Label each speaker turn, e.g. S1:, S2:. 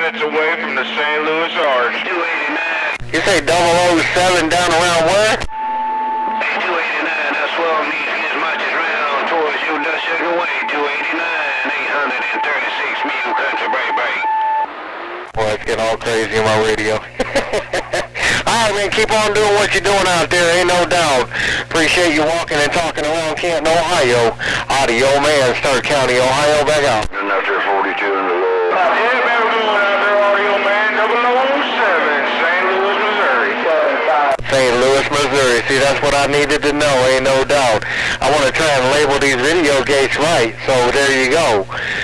S1: minutes away from the St. Louis Arch.
S2: 289. You say 007 down around where?
S3: Hey, 289, that's well means as much as round towards you, the second way, 289, 836 mil country break.
S2: Boy, it's getting all crazy in my radio. Alright, man, keep on doing what you're doing out there, ain't no doubt. Appreciate you walking and talking around Canton, Ohio. Audio man, Stark County, Ohio, back out.
S3: And after 42 in the low.
S1: Yeah, man, we're going out there, audio man, 007, St. Louis, Missouri.
S2: St. Louis, Missouri. See, that's what I needed to know, ain't no doubt. I want to try and label these video gates right, so there you go.